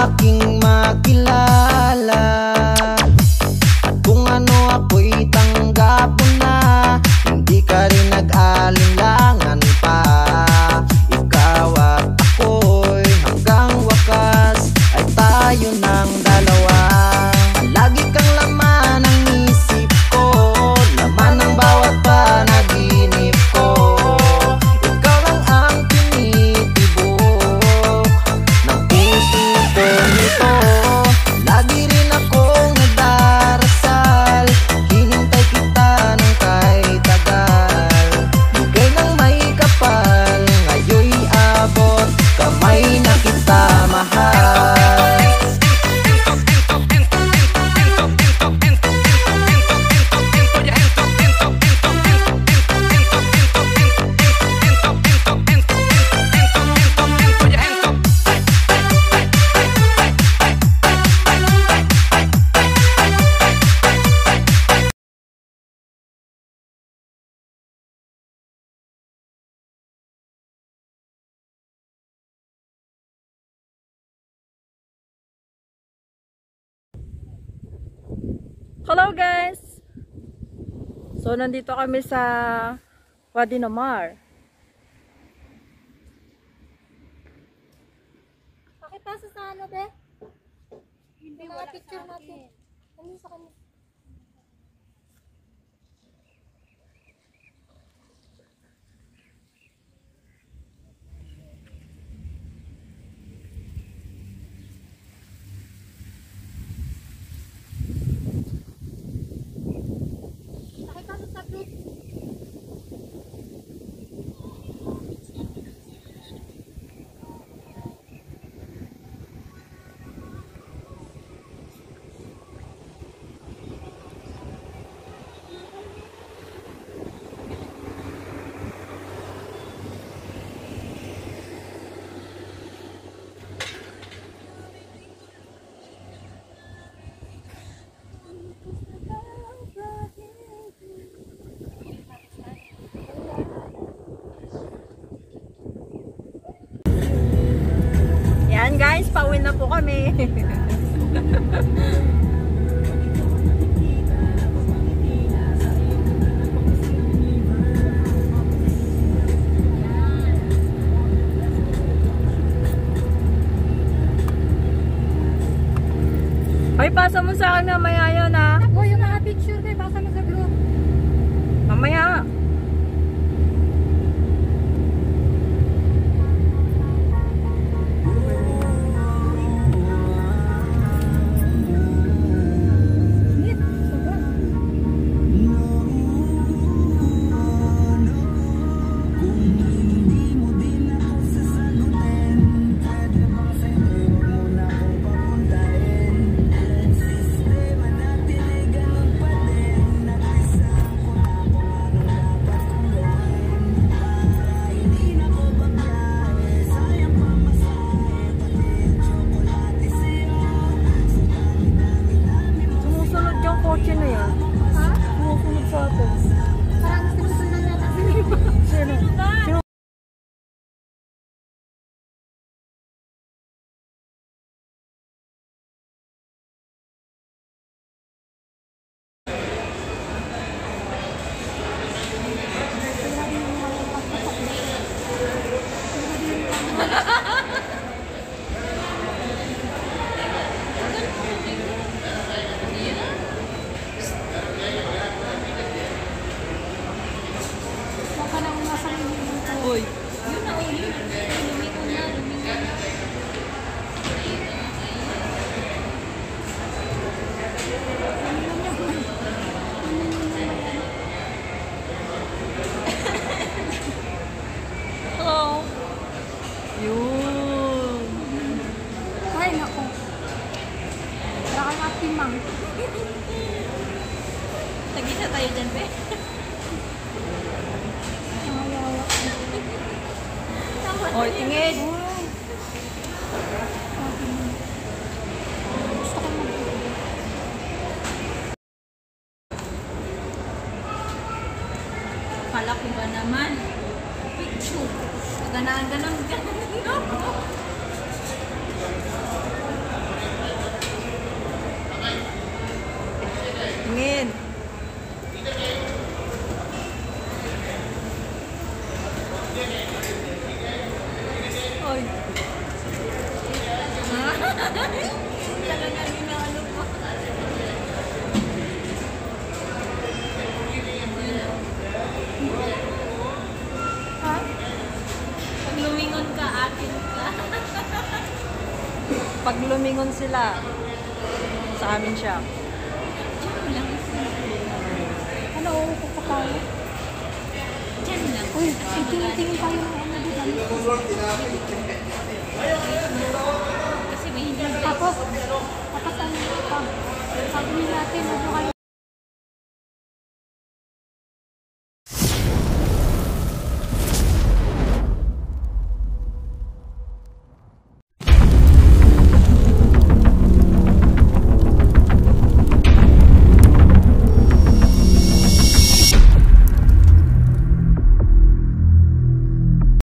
aking makilala. At kung ano ako'y tanggap mo na, hindi ka rin nag-alinlangan pa. Ikaw at ako'y hanggang wakas ay tayo ng dalawa. Lagi kang laman ng isip ko, laman ng bawat panaginip ko. Ikaw lang ang tinitibok ng puso ko nito. Lagi rin akong nagdarasal, hinintay kita ng kahit tagal. Bigay ng may kapal, ngayon'y abot kamay na kita mahal. Hello guys! So nandito kami sa Wadi Namar. Pakipasa sa ano be? Hindi wala picture natin. Ano sa kanila? Yan guys, pauwi na po kami. Ay, pasa mo sa akin mamaya yun ha. Ako yung mga picture kayo, basa mo sa group. Mamaya. Kotse na yan. Ha? Sumusunod sa atin. Parang sinusundan natin sila. Sino? Sino? Uy. Yun na uli. Lumiko na, lumiko na. Hello. Yun. Ay, nako. Baka matimang. Tagisa tayo dyan, be. Oy, tingin. Gusto ko mag- Kala ko ba naman? Picture. Ganun. Pag lumingon sila sa amin shop. Diyan lang. Ano, uupo pa tayo? Diyan lang. Uy, tingin tayo ng ano dito.